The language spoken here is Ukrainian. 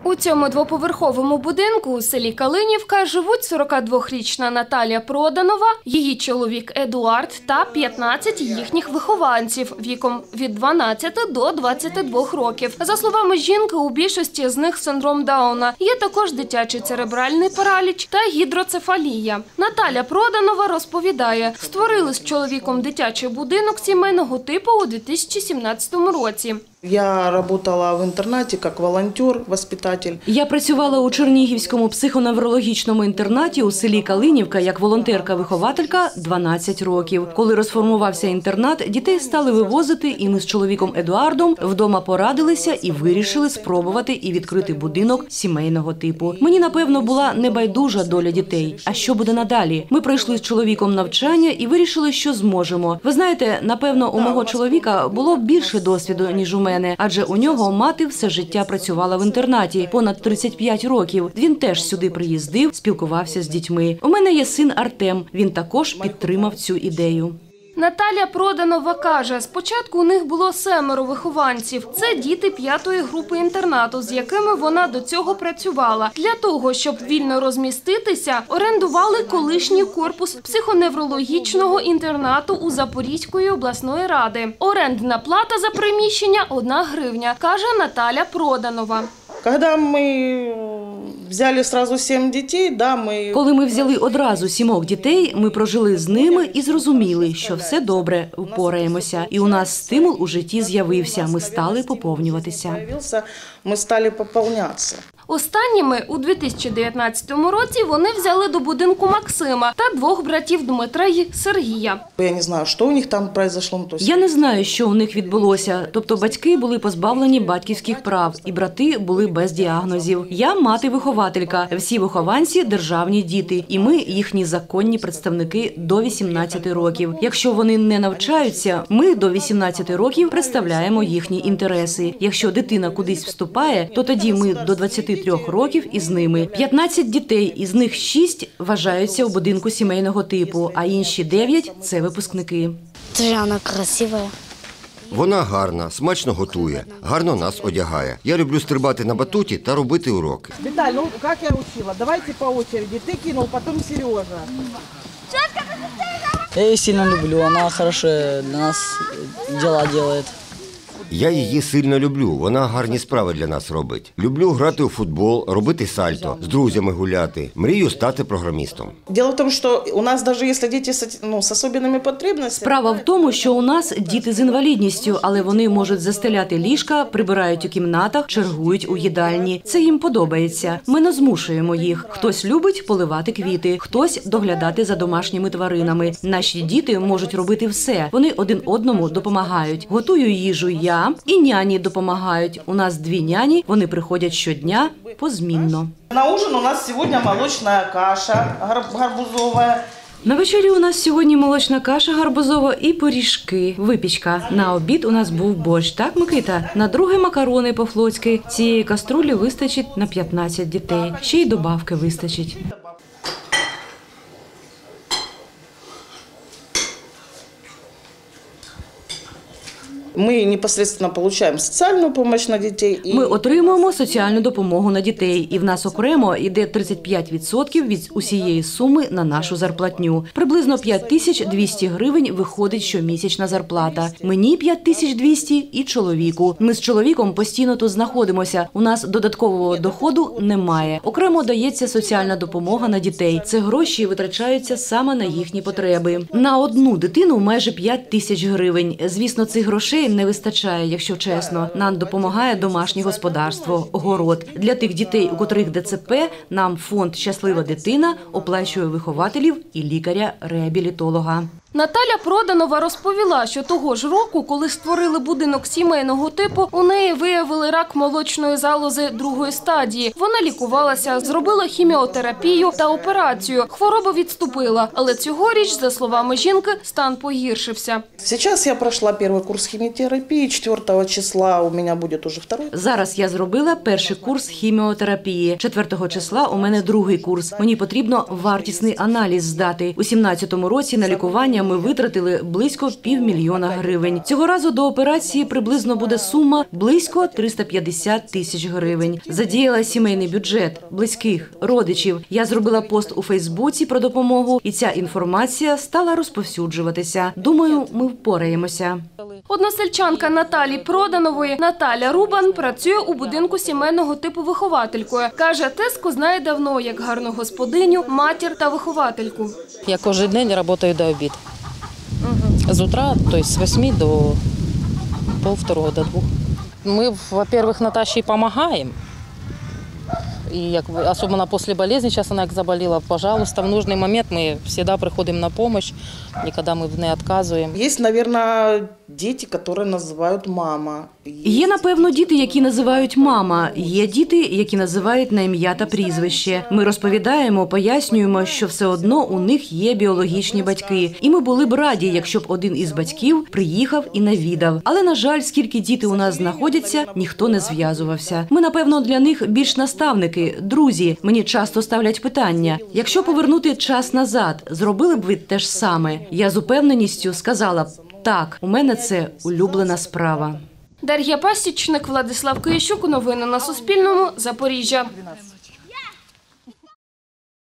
У цьому двоповерховому будинку у селі Калинівка живуть 42-річна Наталя Проданова, її чоловік Едуард та 15 їхніх вихованців віком від 12 до 22 років. За словами жінки, у більшості з них синдром Дауна. Є також дитячий церебральний параліч та гідроцефалія. Наталя Проданова розповідає, створили з чоловіком дитячий будинок сімейного типу у 2017 році. Я працювала в інтернаті як волонтер, воспитатель. Я працювала у Чернігівському психоневрологічному інтернаті у селі Калинівка як волонтерка-вихователька 12 років. Коли розформувався інтернат, дітей стали вивозити, і ми з чоловіком Едуардом вдома порадилися і вирішили спробувати і відкрити будинок сімейного типу. Мені, напевно, була небайдужа доля дітей. А що буде надалі? Ми пройшли з чоловіком навчання і вирішили, що зможемо. Ви знаєте, напевно, у мого чоловіка було більше досвіду, ніж у мене, адже у нього мати все життя працювала в інтернаті, понад 35 років. Він теж сюди приїздив, спілкувався з дітьми. У мене є син Артем, він також підтримав цю ідею. Наталя Проданова каже, спочатку у них було 7 вихованців. Це діти 5-ї групи інтернату, з якими вона до цього працювала. Для того, щоб вільно розміститися, орендували колишній корпус психоневрологічного інтернату у Запорізької обласної ради. Орендна плата за приміщення – 1 гривня, каже Наталя Проданова. Коли ми взяли одразу 7 дітей, Коли ми взяли одразу 7 дітей, ми прожили з ними і зрозуміли, що все добре, впораємося. І у нас стимул у житті з'явився, ми стали поповнюватися. Ми стали поповнятися. Останніми у 2019 році вони взяли до будинку Максима та 2 братів Дмитра і Сергія. Я не знаю, що у них там произошло. Я не знаю, що у них відбулося. Тобто батьки були позбавлені батьківських прав, і брати були без діагнозів. Я мати-вихователька, всі вихованці – державні діти, і ми їхні законні представники до 18 років. Якщо вони не навчаються, ми до 18 років представляємо їхні інтереси. Якщо дитина кудись вступає, то тоді ми до 23 років із ними. 15 дітей, із них 6 вважаються у будинку сімейного типу, а інші 9 – це випускники. Вона красива. Вона гарна, смачно готує, гарно нас одягає. Я люблю стрибати на батуті та робити уроки. Віталь, ну як я учила? Давайте по очереді. Ти кинув, потім Сережа. Я її сильно люблю, вона хороше для нас діла робить. Я її сильно люблю, вона гарні справи для нас робить. Люблю грати у футбол, робити сальто, з друзями гуляти. Мрію стати програмістом. Діло в тому, що у нас навіть якщо діти з особливими потребностями... Справа в тому, що у нас діти з інвалідністю, але вони можуть застеляти ліжка, прибирають у кімнатах, чергують у їдальні. Це їм подобається. Ми не змушуємо їх. Хтось любить поливати квіти, хтось доглядати за домашніми тваринами. Наші діти можуть робити все. Вони один одному допомагають. Готую їжу я. І няні допомагають. У нас 2 няні, вони приходять щодня позмінно. На ужин у нас сьогодні молочна каша гарбузова. На вечері у нас сьогодні молочна каша гарбузова і пиріжки, випічка. На обід у нас був борщ, так, Микита? На друге макарони по-флотськи. Цієї каструлі вистачить на 15 дітей. Ще й добавки вистачить. Ми непосредственно отримуємо соціальну допомогу на дітей. Ми отримуємо соціальну допомогу на дітей. І в нас окремо йде 35% від усієї суми на нашу зарплатню. Приблизно 5200 гривень виходить щомісячна зарплата. Мені 5200 і чоловіку. Ми з чоловіком постійно тут знаходимося. У нас додаткового доходу немає. Окремо дається соціальна допомога на дітей. Це гроші витрачаються саме на їхні потреби. На одну дитину майже 5000 гривень. Звісно, цих грошей не вистачає, якщо чесно. Нам допомагає домашнє господарство, город. Для тих дітей, у котрих ДЦП, нам фонд «Щаслива дитина» оплачує вихователів і лікаря-реабілітолога. Наталя Проданова розповіла, що того ж року, коли створили будинок сімейного типу, у неї виявили рак молочної залози 2-ї стадії. Вона лікувалася, зробила хіміотерапію та операцію. Хвороба відступила, але цьогоріч, за словами жінки, стан погіршився. Зараз я пройшла перший курс хіміотерапії, 4 числа у мене буде вже другий. Зараз я зробила перший курс хіміотерапії. 4 числа у мене другий курс. Мені потрібно вартісний аналіз здати. У 2017 році на лікування ми витратили близько 500 000 гривень. Цього разу до операції приблизно буде сума близько 350 тисяч гривень. Задіяла сімейний бюджет, близьких, родичів. Я зробила пост у Фейсбуці про допомогу, і ця інформація стала розповсюджуватися. Думаю, ми впораємося. Односельчанка Наталі Проданової Наталя Рубан працює у будинку сімейного типу вихователькою. Каже, тезку знає давно як гарну господиню, матір та виховательку. Я кожен день працюю до обіду. З утра, тобто з 8 до полвторого, до 2. Ми, во-первых, Наташі допомагаємо. И особенно после болезни, сейчас она заболела, пожалуйста, в нужный момент мы всегда приходим на помощь, никогда мы не отказываем. Есть, наверное, дети, которые называют мама. Є, напевно, діти, які називають мама. Є діти, які називають на ім'я та прізвище. Ми розповідаємо, пояснюємо, що все одно у них є біологічні батьки. І ми були б раді, якщо б один із батьків приїхав і навідав. Але, на жаль, скільки діти у нас знаходяться, ніхто не зв'язувався. Ми, напевно, для них більш наставники, друзі. Мені часто ставлять питання. Якщо повернути час назад, зробили б ви те ж саме? Я з упевненістю сказала б, так, у мене це улюблена справа. Дар'я Пасічник, Владислав Киящук. Новини на Суспільному. Запоріжжя.